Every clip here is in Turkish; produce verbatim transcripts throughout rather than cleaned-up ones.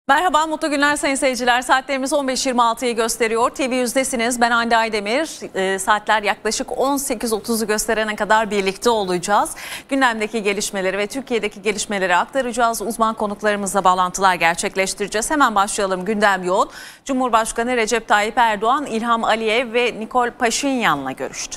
Merhaba, mutlu günler sayın seyirciler. Saatlerimiz on beş yirmi altıyı gösteriyor. T V yüzdesiniz. Ben Hande Aydemir. E, saatler yaklaşık on sekiz otuzu gösterene kadar birlikte olacağız. Gündemdeki gelişmeleri ve Türkiye'deki gelişmeleri aktaracağız. Uzman konuklarımızla bağlantılar gerçekleştireceğiz. Hemen başlayalım. Gündem yoğun. Cumhurbaşkanı Recep Tayyip Erdoğan, İlham Aliyev ve Nikol Paşinyan'la görüştü.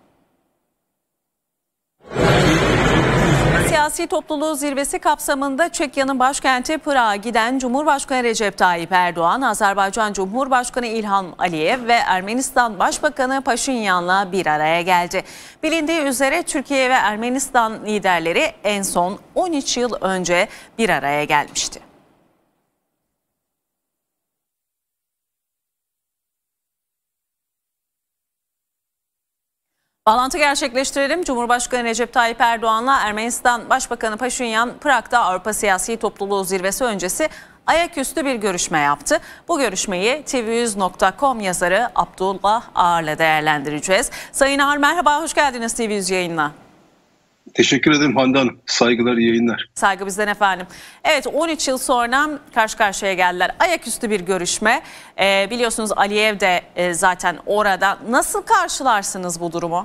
Siyasi topluluğu zirvesi kapsamında Çekya'nın başkenti Prag'a giden Cumhurbaşkanı Recep Tayyip Erdoğan, Azerbaycan Cumhurbaşkanı İlham Aliyev ve Ermenistan Başbakanı Paşinyan'la bir araya geldi. Bilindiği üzere Türkiye ve Ermenistan liderleri en son on üç yıl önce bir araya gelmişti. Bağlantı gerçekleştirelim. Cumhurbaşkanı Recep Tayyip Erdoğan'la Ermenistan Başbakanı Paşinyan, Prag'da Avrupa Siyasi Topluluğu zirvesi öncesi ayaküstü bir görüşme yaptı. Bu görüşmeyi T V yüz nokta com yazarı Abdullah Ağar'la değerlendireceğiz. Sayın Ağar, merhaba, hoş geldiniz T V yüz yayınına. Teşekkür ederim Hande Hanım. Saygılar, iyi yayınlar. Saygı bizden efendim. Evet, on üç yıl sonra karşı karşıya geldiler. Ayaküstü bir görüşme. Ee, biliyorsunuz Aliyev de e, zaten orada. Nasıl karşılarsınız bu durumu?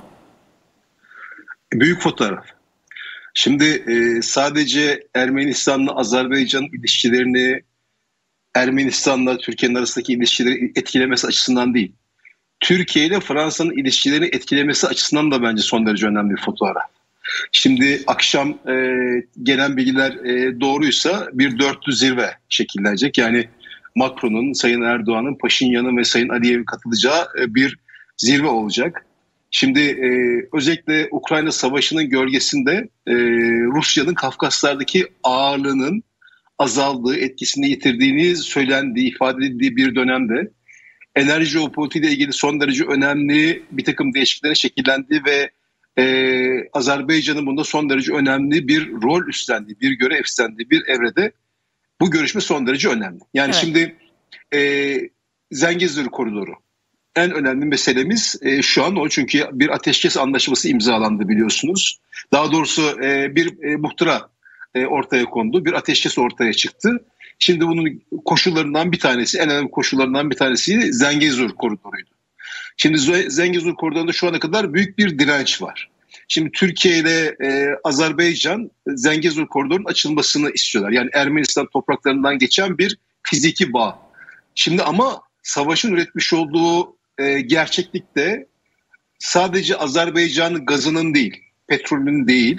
Büyük fotoğraf. Şimdi e, sadece Ermenistan'la Azerbaycan ilişkilerini, Ermenistan'la Türkiye'nin arasındaki ilişkileri etkilemesi açısından değil, Türkiye ile Fransa'nın ilişkilerini etkilemesi açısından da bence son derece önemli bir fotoğraf. Şimdi akşam e, gelen bilgiler e, doğruysa bir dörtlü zirve şekillenecek. Yani Macron'un, Sayın Erdoğan'ın, Paşinyan'ın ve Sayın Aliyev'in katılacağı e, bir zirve olacak. Şimdi e, özellikle Ukrayna Savaşı'nın gölgesinde e, Rusya'nın Kafkaslardaki ağırlığının azaldığı, etkisini yitirdiğini söylendiği, ifade edildiği bir dönemde enerji jeopolitiği ile ilgili son derece önemli bir takım değişikliklerin şekillendiği ve Ee, Azerbaycan'ın bunda son derece önemli bir rol üstlendiği, bir görev üstlendiği bir evrede bu görüşme son derece önemli. Yani evet. Şimdi e, Zengezur Koridoru en önemli meselemiz e, şu an o, çünkü bir ateşkes anlaşması imzalandı biliyorsunuz. Daha doğrusu e, bir e, muhtıra e, ortaya kondu, bir ateşkes ortaya çıktı. Şimdi bunun koşullarından bir tanesi, en önemli koşullarından bir tanesi Zengezur Koridoru'ydu. Şimdi Zengezur Koridoru'nda şu ana kadar büyük bir direnç var. Şimdi Türkiye ile e, Azerbaycan Zengezur Koridoru'nun açılmasını istiyorlar. Yani Ermenistan topraklarından geçen bir fiziki bağ. Şimdi ama savaşın üretmiş olduğu e, gerçeklikte sadece Azerbaycan'ın gazının değil, petrolünün değil,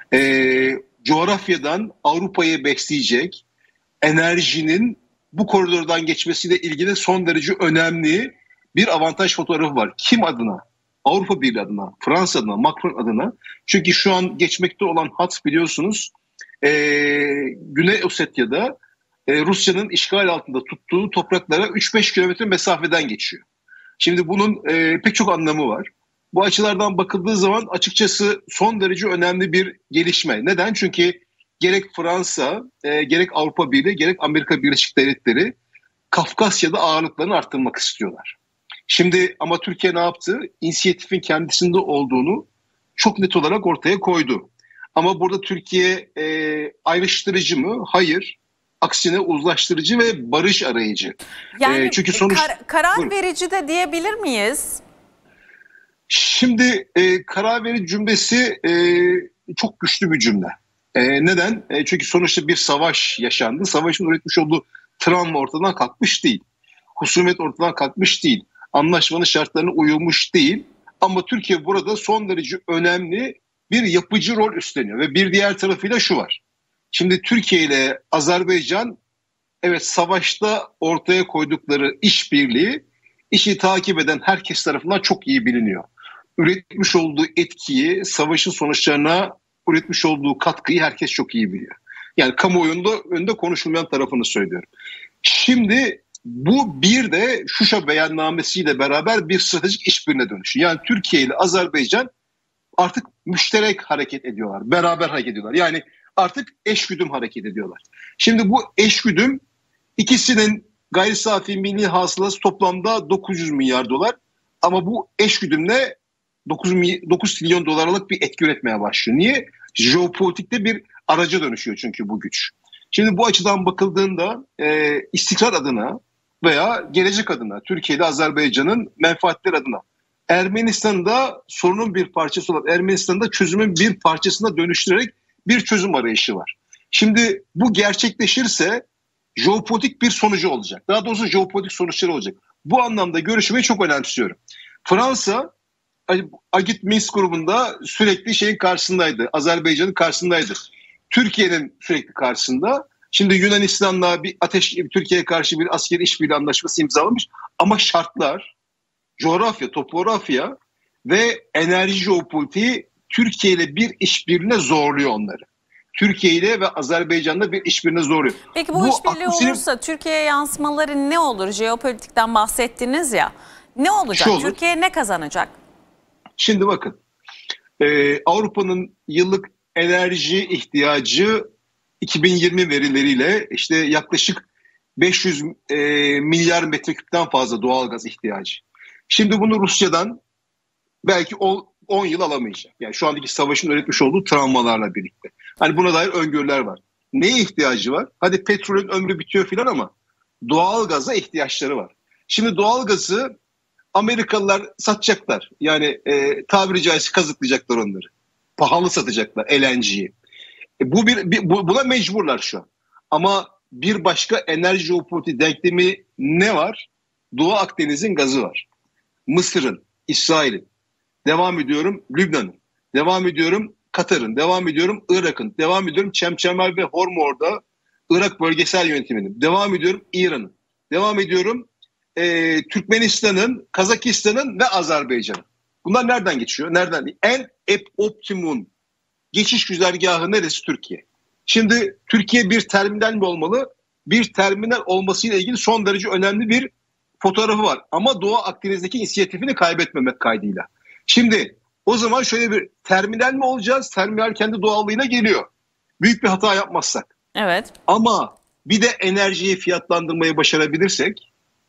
e, coğrafyadan Avrupa'ya besleyecek enerjinin bu koridordan geçmesiyle ilgili son derece önemli bir avantaj fotoğrafı var. Kim adına? Avrupa Birliği adına, Fransa adına, Macron adına. Çünkü şu an geçmekte olan hat biliyorsunuz e, Güney Osetya'da e, Rusya'nın işgal altında tuttuğu topraklara üç beş kilometre mesafeden geçiyor. Şimdi bunun e, pek çok anlamı var. Bu açılardan bakıldığı zaman açıkçası son derece önemli bir gelişme. Neden? Çünkü gerek Fransa, e, gerek Avrupa Birliği, gerek Amerika Birleşik Devletleri Kafkasya'da ağırlıklarını arttırmak istiyorlar. Şimdi ama Türkiye ne yaptı? İnisiyatifin kendisinde olduğunu çok net olarak ortaya koydu. Ama burada Türkiye e, ayrıştırıcı mı? Hayır. Aksine uzlaştırıcı ve barış arayıcı. Yani e, çünkü sonuç kar, karar buyurun. verici de diyebilir miyiz? Şimdi e, karar verici cümlesi e, çok güçlü bir cümle. E, neden? E, çünkü sonuçta bir savaş yaşandı. Savaşın üretmiş olduğu travma ortadan kalkmış değil. Husumet ortadan kalkmış değil. Anlaşmanın şartlarına uyulmuş değil. Ama Türkiye burada son derece önemli bir yapıcı rol üstleniyor. Ve bir diğer tarafıyla şu var. Şimdi Türkiye ile Azerbaycan, evet, savaşta ortaya koydukları işbirliği, işi takip eden herkes tarafından çok iyi biliniyor. Üretmiş olduğu etkiyi, savaşın sonuçlarına üretmiş olduğu katkıyı herkes çok iyi biliyor. Yani kamuoyunda önde konuşulmayan tarafını söylüyorum. Şimdi bu bir de Şuşa beyannamesiyle beraber bir stratejik işbirliğine dönüşüyor. Yani Türkiye ile Azerbaycan artık müşterek hareket ediyorlar, beraber hareket ediyorlar. Yani artık eşgüdüm hareket ediyorlar. Şimdi bu eşgüdüm, ikisinin gayri safi milli hasılası toplamda dokuz yüz milyar dolar. Ama bu eşgüdümle dokuz trilyon dolarlık bir etki üretmeye başlıyor. Niye? Jeopolitikte bir araca dönüşüyor çünkü bu güç. Şimdi bu açıdan bakıldığında e, istikrar adına veya gelecek adına, Türkiye'de Azerbaycan'ın menfaatleri adına, Ermenistan'da sorunun bir parçası olan Ermenistan'da çözümün bir parçasına dönüştürerek bir çözüm arayışı var. Şimdi bu gerçekleşirse jeopolitik bir sonucu olacak. Daha doğrusu jeopolitik sonuçları olacak. Bu anlamda görüşmeyi çok önemsiyorum. Fransa Agit Minsk grubunda sürekli şeyin karşısındaydı. Azerbaycan'ın karşısındaydı. Türkiye'nin sürekli karşısında. Şimdi Yunanistan'la bir ateş, Türkiye'ye karşı bir askeri işbirliği anlaşması imzalamış. Ama şartlar, coğrafya, topografya ve enerji jeopolitiği Türkiye ile bir işbirliğine zorluyor onları. Türkiye ile ve Azerbaycan'la bir işbirliğine zorluyor. Peki bu, bu işbirliği olursa Türkiye'ye yansımaları ne olur? Jeopolitikten bahsettiniz ya. Ne olacak? Türkiye ne kazanacak? Şimdi bakın, e, Avrupa'nın yıllık enerji ihtiyacı iki bin yirmi verileriyle işte yaklaşık beş yüz e, milyar metreküpten fazla doğalgaz ihtiyacı. Şimdi bunu Rusya'dan belki on yıl alamayacak. Yani şu andaki savaşın üretmiş olduğu travmalarla birlikte. Hani buna dair öngörüler var. Neye ihtiyacı var? Hadi petrolün ömrü bitiyor filan ama doğalgaza ihtiyaçları var. Şimdi doğalgazı Amerikalılar satacaklar. Yani e, tabiri caizse kazıklayacaklar onları. Pahalı satacaklar L N G'yi. E, bu bir, bir bu, buna mecburlar şu an. Ama bir başka enerji jeopolitik denklemi ne var? Doğu Akdeniz'in gazı var. Mısır'ın, İsrail'in, devam ediyorum Lübnan'ın, devam ediyorum Katar'ın, devam ediyorum Irak'ın, devam ediyorum Çemçemer ve Hormor'da Irak bölgesel yönetiminin, devam ediyorum İran'ın, devam ediyorum e, Türkmenistan'ın, Kazakistan'ın ve Azerbaycan'ın. Bunlar nereden geçiyor? Nereden? En optimum geçiş güzergahı neresi? Türkiye. Şimdi Türkiye bir terminal mi olmalı? Bir terminal olmasıyla ilgili son derece önemli bir fotoğrafı var. Ama Doğu Akdeniz'deki inisiyatifini kaybetmemek kaydıyla. Şimdi o zaman şöyle bir terminal mi olacağız? Terminal kendi doğallığıyla geliyor. Büyük bir hata yapmazsak. Evet. Ama bir de enerjiyi fiyatlandırmayı başarabilirsek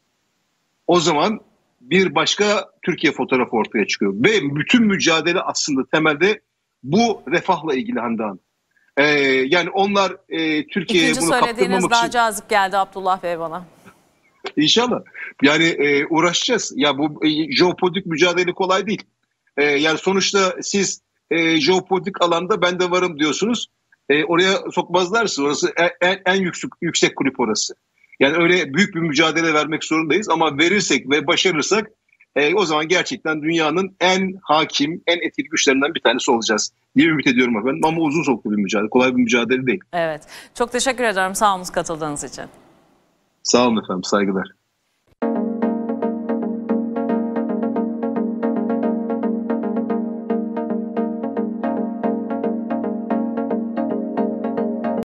o zaman bir başka Türkiye fotoğrafı ortaya çıkıyor. Ve bütün mücadele aslında temelde bu refahla ilgili Hande Hanım. Ee, yani onlar e, Türkiye'ye bunu kaptırmamak için... İkinci söylediğiniz daha cazip geldi Abdullah Bey bana. İnşallah. Yani e, uğraşacağız. Ya bu e, jeopolitik mücadele kolay değil. E, yani sonuçta siz e, jeopolitik alanda ben de varım diyorsunuz. E, oraya sokmazlarsa orası en, en yüksek, yüksek kulüp orası. Yani öyle büyük bir mücadele vermek zorundayız ama verirsek ve başarırsak e, o zaman gerçekten dünyanın en hakim, en etkili güçlerinden bir tanesi olacağız diye ümit ediyorum efendim. Ama uzun soluklu bir mücadele, kolay bir mücadele değil. Evet. Çok teşekkür ederim. Sağ olun katıldığınız için. Sağ olun efendim, saygılar.